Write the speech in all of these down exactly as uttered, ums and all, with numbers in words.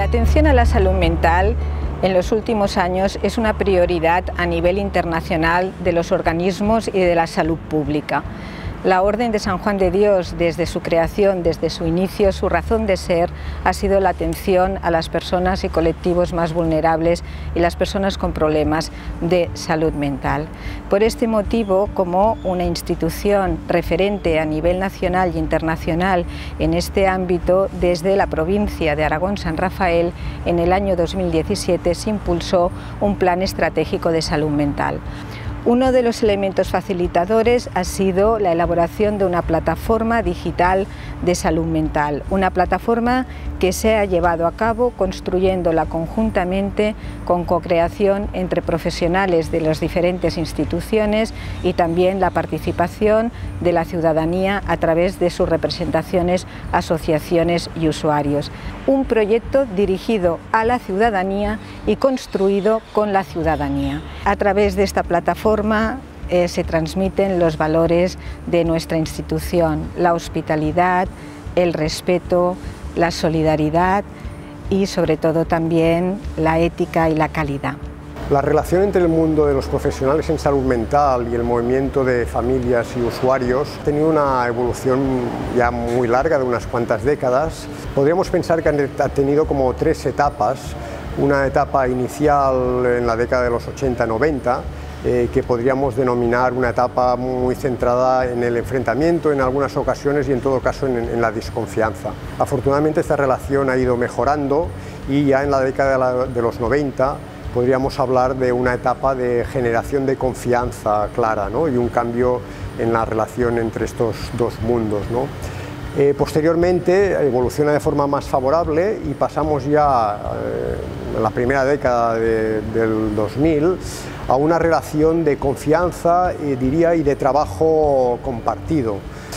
atención a la salud mental en los últimos años es una prioridad a nivel internacional de los organismos y de la salud pública. La Orden de San Juan de Dios, desde su creación, desde su inicio, su razón de ser ha sido la atención a las personas y colectivos más vulnerables y las personas con problemas de salud mental. Por este motivo, como una institución referente a nivel nacional y internacional en este ámbito, desde la provincia de Aragón-San Rafael, en el año dos mil diecisiete se impulsó un plan estratégico de salud mental. Uno de los elementos facilitadores ha sido la elaboración de una plataforma digital de salud mental, una plataforma que se ha llevado a cabo construyéndola conjuntamente con co-creación entre profesionales de las diferentes instituciones y también la participación de la ciudadanía a través de sus representaciones, asociaciones y usuarios. Un proyecto dirigido a la ciudadanía y construido con la ciudadanía. A través de esta plataforma Eh, se transmiten los valores de nuestra institución, la hospitalidad, el respeto, la solidaridad y sobre todo también la ética y la calidad. La relación entre el mundo de los profesionales en salud mental y el movimiento de familias y usuarios ha tenido una evolución ya muy larga de unas cuantas décadas. Podríamos pensar que ha tenido como tres etapas, una etapa inicial en la década de los ochenta noventa, Eh, que podríamos denominar una etapa muy centrada en el enfrentamiento en algunas ocasiones y en todo caso en, en la desconfianza. Afortunadamente esta relación ha ido mejorando y ya en la década de, la, de los noventa podríamos hablar de una etapa de generación de confianza clara, ¿no? Y un cambio en la relación entre estos dos mundos, ¿no? Eh, posteriormente evoluciona de forma más favorable y pasamos ya eh, en la primera década de, del dos mil a una relación de confianza, eh, diría, y de trabajo compartido.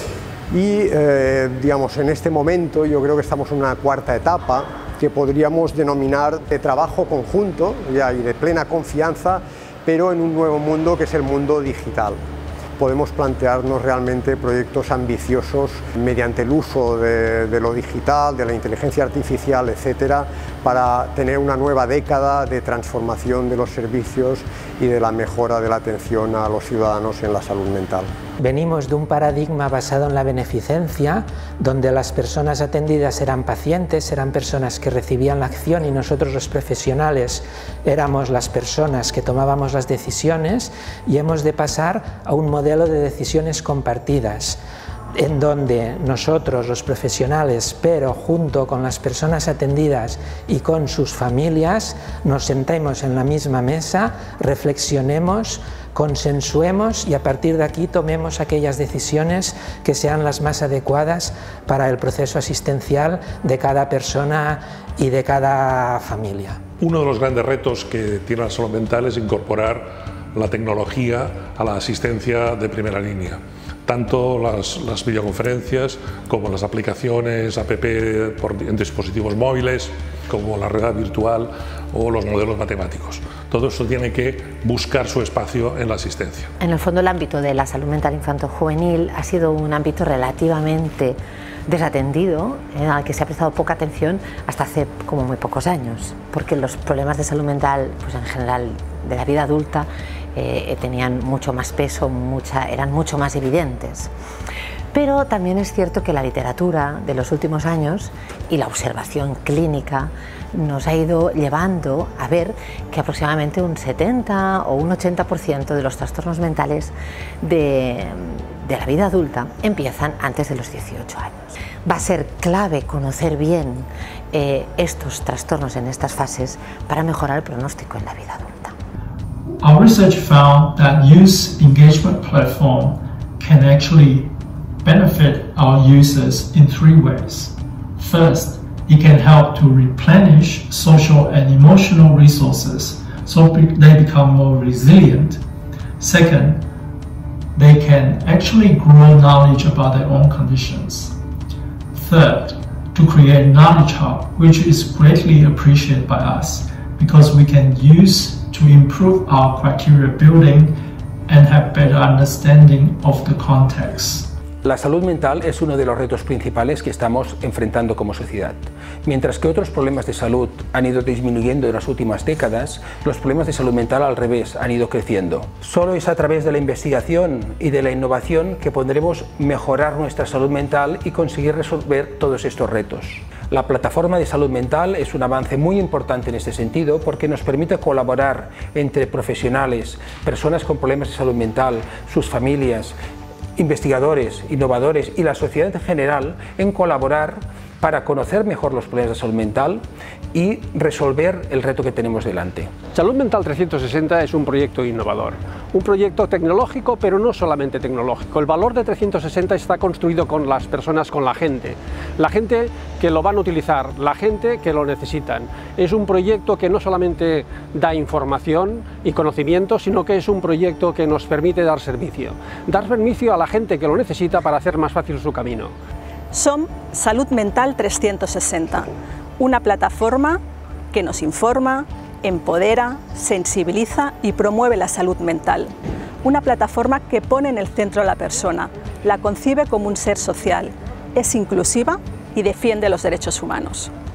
Y eh, digamos, en este momento yo creo que estamos en una cuarta etapa que podríamos denominar de trabajo conjunto ya, y de plena confianza, pero en un nuevo mundo que es el mundo digital. Podemos plantearnos realmente proyectos ambiciosos mediante el uso de, de lo digital, de la inteligencia artificial, etcétera, para tener una nueva década de transformación de los servicios y de la mejora de la atención a los ciudadanos en la salud mental. Venimos de un paradigma basado en la beneficencia, donde las personas atendidas eran pacientes, eran personas que recibían la acción y nosotros los profesionales éramos las personas que tomábamos las decisiones, y hemos de pasar a un modelo de decisiones compartidas, en donde nosotros los profesionales, pero junto con las personas atendidas y con sus familias, nos sentemos en la misma mesa, reflexionemos, consensuemos y a partir de aquí tomemos aquellas decisiones que sean las más adecuadas para el proceso asistencial de cada persona y de cada familia. Uno de los grandes retos que tiene la salud mental es incorporar la tecnología a la asistencia de primera línea. Tanto las, las videoconferencias como las aplicaciones app por, en dispositivos móviles, como la realidad virtual o los modelos matemáticos. Todo esto tiene que buscar su espacio en la asistencia. En el fondo, el ámbito de la salud mental infanto-juvenil ha sido un ámbito relativamente desatendido, en el que se ha prestado poca atención hasta hace como muy pocos años, porque los problemas de salud mental, pues en general de la vida adulta, eh, tenían mucho más peso, mucha, eran mucho más evidentes. Pero también es cierto que la literatura de los últimos años y la observación clínica nos ha ido llevando a ver que aproximadamente un setenta o un ochenta por ciento de los trastornos mentales de, de la vida adulta empiezan antes de los dieciocho años. Va a ser clave conocer bien eh, estos trastornos en estas fases para mejorar el pronóstico en la vida adulta. Our research found that youth engagement platform can actually benefit our users in three ways. First, it can help to replenish social and emotional resources so they become more resilient. Second, they can actually grow knowledge about their own conditions. Third, to create a knowledge hub, which is greatly appreciated by us because we can use to improve our criteria building and have better understanding of the context. La salud mental es uno de los retos principales que estamos enfrentando como sociedad. Mientras que otros problemas de salud han ido disminuyendo en las últimas décadas, los problemas de salud mental al revés han ido creciendo. Solo es a través de la investigación y de la innovación que podremos mejorar nuestra salud mental y conseguir resolver todos estos retos. La plataforma de salud mental es un avance muy importante en este sentido porque nos permite colaborar entre profesionales, personas con problemas de salud mental, sus familias, investigadores, innovadores y la sociedad en general en colaborar para conocer mejor los problemas de salud mental y resolver el reto que tenemos delante. Salud Mental trescientos sesenta es un proyecto innovador, un proyecto tecnológico, pero no solamente tecnológico. El valor de trescientos sesenta está construido con las personas, con la gente, la gente que lo van a utilizar, la gente que lo necesitan. Es un proyecto que no solamente da información y conocimiento, sino que es un proyecto que nos permite dar servicio, dar servicio a la gente que lo necesita para hacer más fácil su camino. Som Salud Mental trescientos sesenta, una plataforma que nos informa, empodera, sensibiliza y promueve la salud mental. Una plataforma que pone en el centro a la persona, la concibe como un ser social, es inclusiva y defiende los derechos humanos.